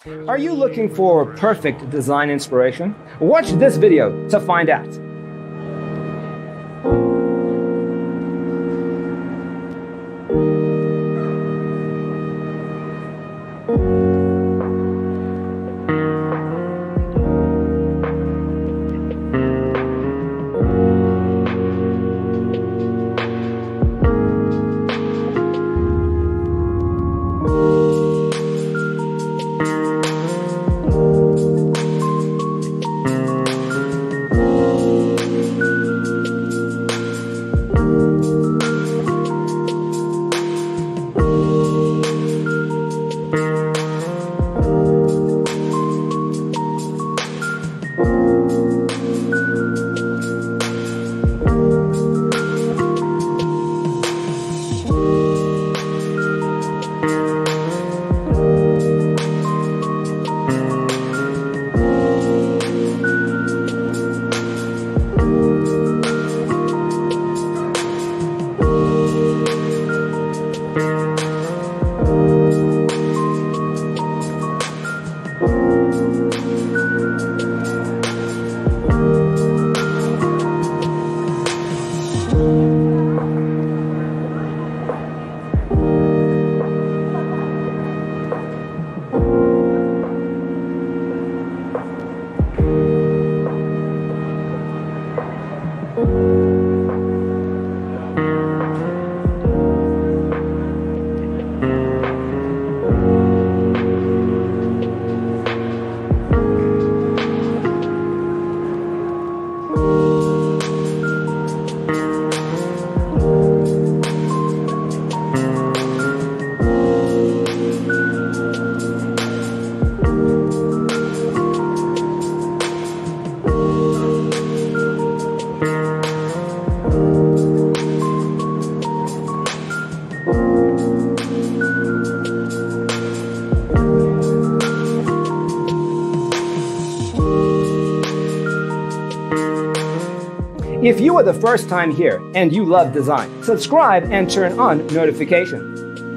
Are you looking for perfect design inspiration? Watch this video to find out. If you are the first time here and you love design, subscribe and turn on notifications.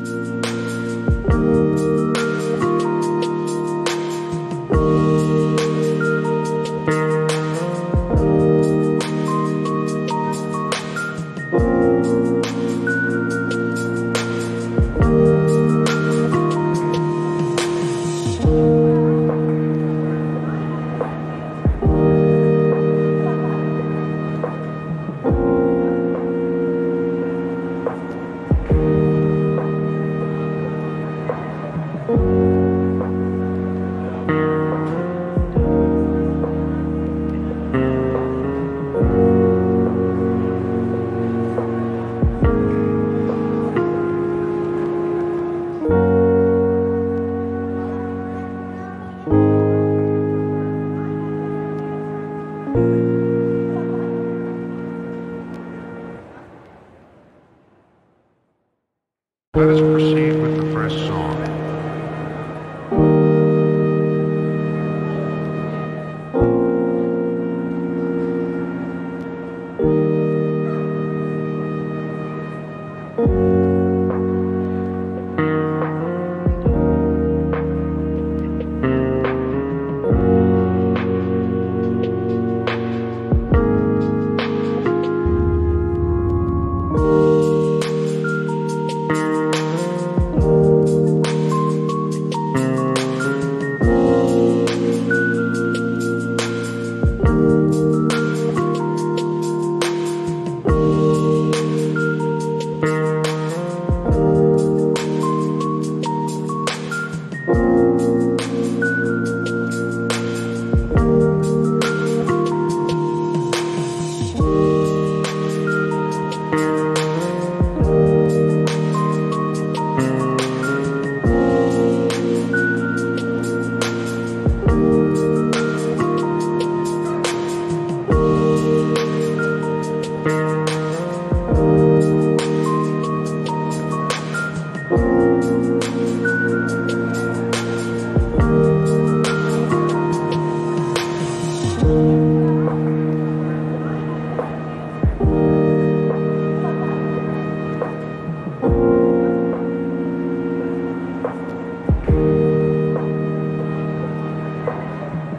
Let us proceed with the first song.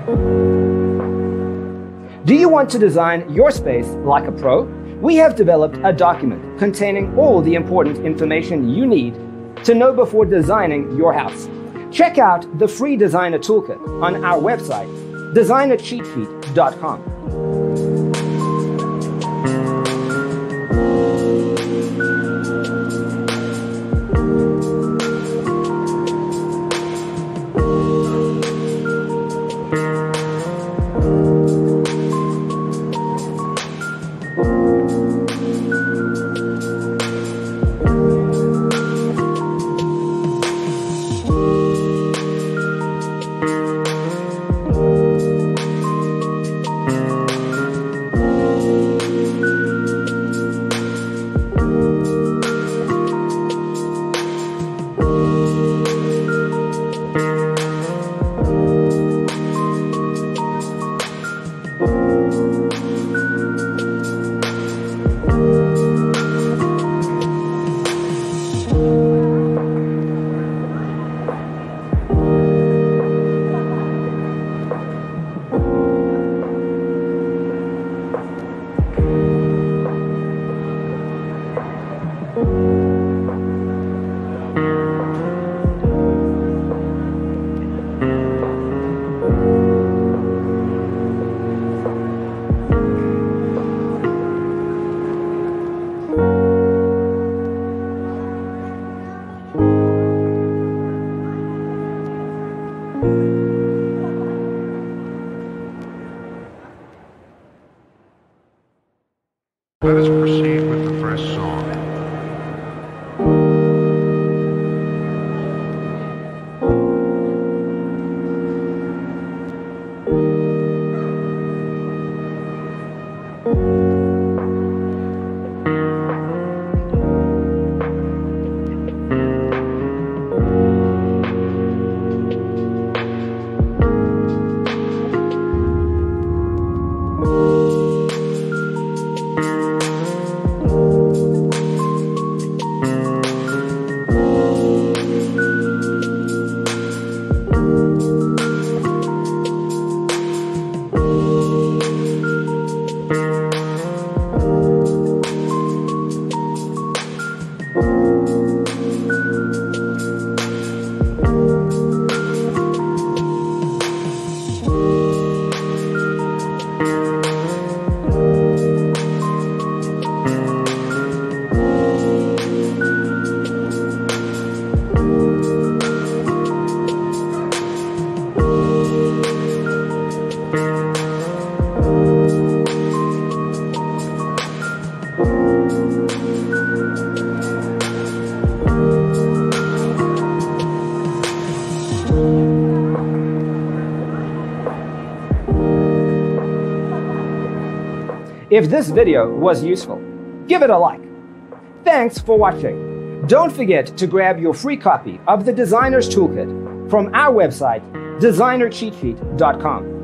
Do you want to design your space like a pro? We have developed a document containing all the important information you need to know before designing your house. Check out the free designer toolkit on our website, designercheatsheet.com. Let us proceed with the first song. If this video was useful, give it a like. Thanks for watching. Don't forget to grab your free copy of the Designer's Toolkit from our website, designercheatsheet.com.